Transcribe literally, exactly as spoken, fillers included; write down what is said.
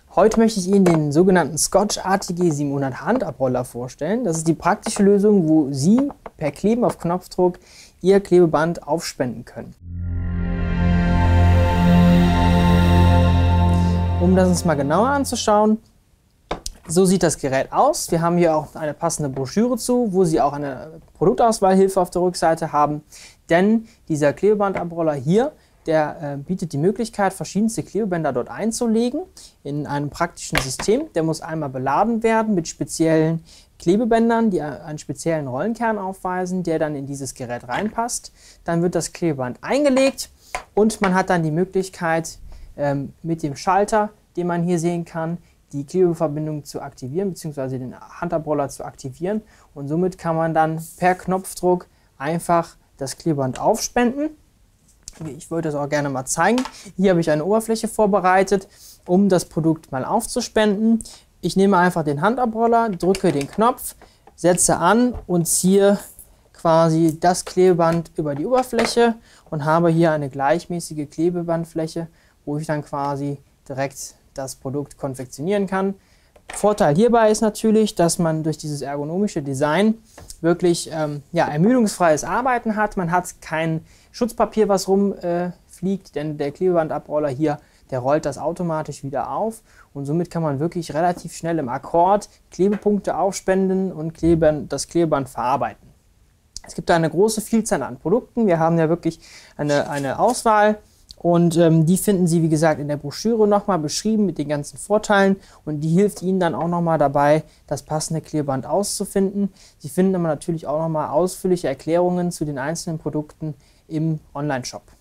Heute möchte ich Ihnen den sogenannten Scotch A T G siebenhundert Handabroller vorstellen. Das ist die praktische Lösung, wo Sie per Kleben auf Knopfdruck Ihr Klebeband aufspenden können. Um das uns mal genauer anzuschauen, so sieht das Gerät aus. Wir haben hier auch eine passende Broschüre zu, wo Sie auch eine Produktauswahlhilfe auf der Rückseite haben. Denn dieser Klebebandabroller hier, der äh, bietet die Möglichkeit, verschiedenste Klebebänder dort einzulegen in einem praktischen System. Der muss einmal beladen werden mit speziellen Klebebändern, die einen speziellen Rollenkern aufweisen, der dann in dieses Gerät reinpasst. Dann wird das Klebeband eingelegt und man hat dann die Möglichkeit, ähm, mit dem Schalter, den man hier sehen kann, die Klebeverbindung zu aktivieren bzw. den Handabroller zu aktivieren. Und somit kann man dann per Knopfdruck einfach das Klebeband aufspenden. Ich wollte das auch gerne mal zeigen. Hier habe ich eine Oberfläche vorbereitet, um das Produkt mal aufzuspenden. Ich nehme einfach den Handabroller, drücke den Knopf, setze an und ziehe quasi das Klebeband über die Oberfläche und habe hier eine gleichmäßige Klebebandfläche, wo ich dann quasi direkt das Produkt konfektionieren kann. Vorteil hierbei ist natürlich, dass man durch dieses ergonomische Design wirklich ähm, ja, ermüdungsfreies Arbeiten hat. Man hat kein Schutzpapier, was rumfliegt, äh, denn der Klebebandabroller hier, der rollt das automatisch wieder auf und somit kann man wirklich relativ schnell im Akkord Klebepunkte aufspenden und Klebern, das Klebeband verarbeiten. Es gibt da eine große Vielzahl an Produkten. Wir haben ja wirklich eine, eine Auswahl. Und ähm, die finden Sie, wie gesagt, in der Broschüre nochmal beschrieben mit den ganzen Vorteilen und die hilft Ihnen dann auch nochmal dabei, das passende Klebeband auszufinden. Sie finden aber natürlich auch nochmal ausführliche Erklärungen zu den einzelnen Produkten im Online-Shop.